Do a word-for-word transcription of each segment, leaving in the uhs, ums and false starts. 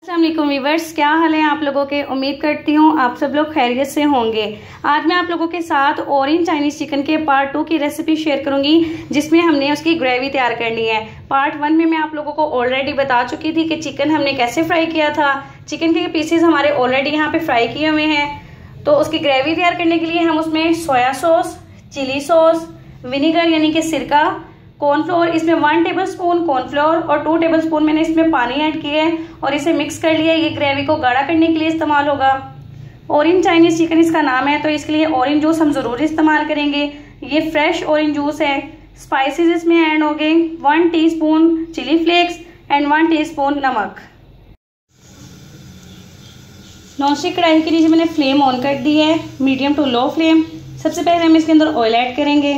अस्सलाम वालेकुम वीवर्स, क्या हाल है आप लोगों के। उम्मीद करती हूँ आप सब लोग खैरियत से होंगे। आज मैं आप लोगों के साथ ऑरेंज चाइनीज चिकन के पार्ट टू की रेसिपी शेयर करूंगी, जिसमें हमने उसकी ग्रेवी तैयार करनी है। पार्ट वन में मैं आप लोगों को ऑलरेडी बता चुकी थी कि चिकन हमने कैसे फ्राई किया था। चिकन के पीसेस हमारे ऑलरेडी यहाँ पे फ्राई किए हुए हैं। तो उसकी ग्रेवी तैयार करने के लिए हम उसमें soya sauce, chilli sauce, vinegar यानी कि सिरका, कॉर्नफ्लोर, इसमें वन टेबलस्पून कॉर्नफ्लोर और टू टेबलस्पून मैंने इसमें पानी ऐड किया है और इसे मिक्स कर लिया। ये ग्रेवी को गाढ़ा करने के लिए इस्तेमाल होगा। ऑरेंज चाइनीज चिकन इसका नाम है, तो इसके लिए ऑरेंज जूस हम ज़रूर इस्तेमाल करेंगे। ये फ्रेश ऑरेंज जूस है। स्पाइसेस इसमें ऐड हो गए, one teaspoon chilli flakes and one teaspoon नमक। नॉनस्टिक कढ़ाई के नीचे मैंने फ्लेम ऑन कर दी है, मीडियम टू लो फ्लेम। सबसे पहले हम इसके अंदर ऑयल ऐड करेंगे,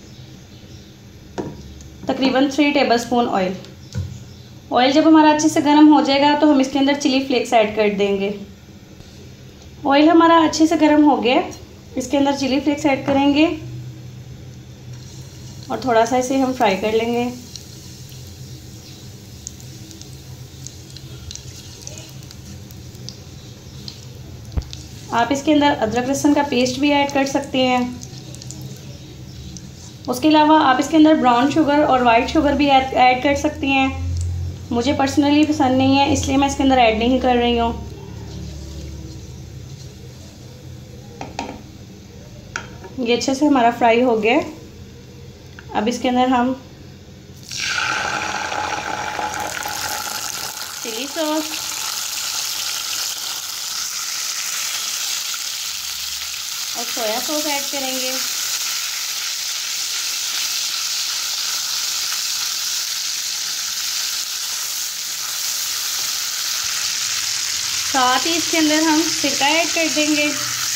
तकरीबन थ्री टेबलस्पून ऑयल। ऑयल जब हमारा अच्छे से गर्म हो जाएगा तो हम इसके अंदर चिली फ्लेक्स ऐड कर देंगे। ऑयल हमारा अच्छे से गर्म हो गया, इसके अंदर चिली फ्लेक्स ऐड करेंगे और थोड़ा सा इसे हम फ्राई कर लेंगे। आप इसके अंदर अदरक लहसुन का पेस्ट भी ऐड कर सकते हैं। उसके अलावा आप इसके अंदर ब्राउन शुगर और वाइट शुगर भी ऐड कर सकती हैं। मुझे पर्सनली पसंद नहीं है, इसलिए मैं इसके अंदर ऐड नहीं कर रही हूँ। ये अच्छे से हमारा फ्राई हो गया। अब इसके अंदर हम चिली सॉस, और सोया सॉस ऐड करेंगे। साथ ही इसके अंदर हम सिरका ऐड कर देंगे।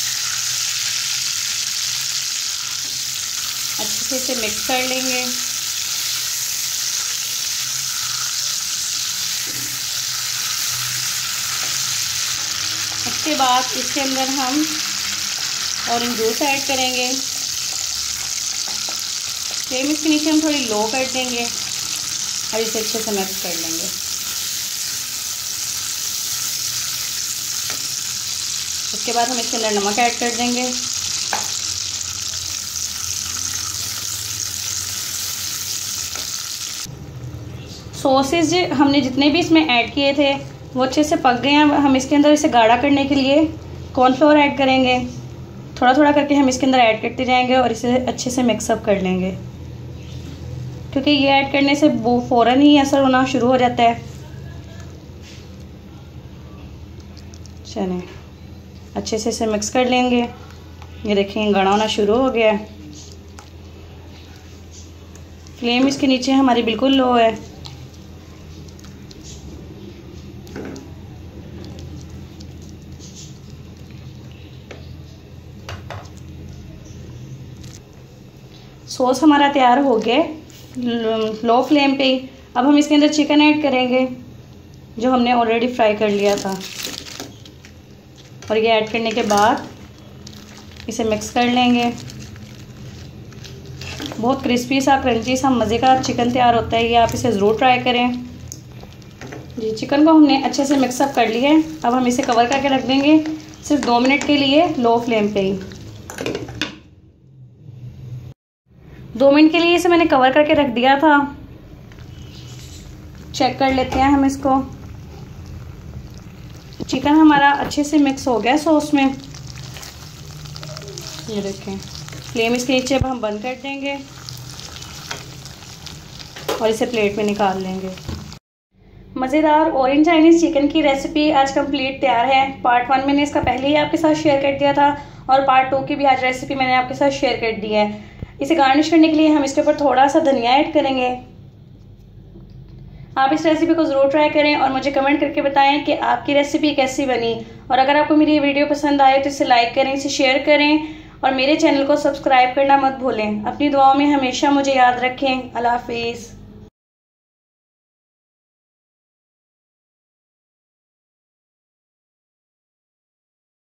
अच्छे से इसे मिक्स कर लेंगे। उसके बाद इसके अंदर हम ऑरेंज जूस ऐड करेंगे। फ्लेम इसके नीचे हम थोड़ी लो कर देंगे और इसे अच्छे से मिक्स कर लेंगे। उसके बाद हम इसके अंदर नमक ऐड कर देंगे। सॉसेज हमने जितने भी इसमें ऐड किए थे वो अच्छे से पक गए हैं। हम इसके अंदर इसे गाढ़ा करने के लिए कॉर्नफ्लोर ऐड करेंगे। थोड़ा थोड़ा करके हम इसके अंदर ऐड करते जाएंगे और इसे अच्छे से मिक्सअप कर लेंगे, क्योंकि ये ऐड करने से वो फ़ौरन ही असर होना शुरू हो जाता है। चलें, अच्छे से इसे मिक्स कर लेंगे। ये देखिए गाढ़ा होना शुरू हो गया है। फ्लेम इसके नीचे हमारी बिल्कुल लो है। सॉस हमारा तैयार हो गया लो फ्लेम पे। अब हम इसके अंदर चिकन ऐड करेंगे जो हमने ऑलरेडी फ्राई कर लिया था, और ये ऐड करने के बाद इसे मिक्स कर लेंगे। बहुत क्रिस्पी सा, क्रंची सा, मज़े का चिकन तैयार होता है। ये आप इसे ज़रूर ट्राई करें। जी, चिकन को हमने अच्छे से मिक्सअप कर लिया है। अब हम इसे कवर करके रख देंगे सिर्फ दो मिनट के लिए लो फ्लेम पे ही। दो मिनट के लिए इसे मैंने कवर करके रख दिया था। चेक कर लेते हैं हम इसको। चिकन हमारा अच्छे से मिक्स हो गया सॉस में। ये देखें, फ्लेम इसके नीचे अब हम बंद कर देंगे और इसे प्लेट में निकाल लेंगे। मज़ेदार ऑरेंज चाइनीज़ चिकन की रेसिपी आज कंप्लीट तैयार है। पार्ट वन मैंने इसका पहले ही आपके साथ शेयर कर दिया था और पार्ट टू की भी आज रेसिपी मैंने आपके साथ शेयर कर दी है। इसे गार्निश करने के लिए हम इसके ऊपर थोड़ा सा धनिया ऐड करेंगे। आप इस रेसिपी को ज़रूर ट्राई करें और मुझे कमेंट करके बताएं कि आपकी रेसिपी कैसी बनी। और अगर आपको मेरी वीडियो पसंद आए तो इसे लाइक करें, इसे शेयर करें और मेरे चैनल को सब्सक्राइब करना मत भूलें। अपनी दुआओं में हमेशा मुझे याद रखें। अल्लाह हाफिज़।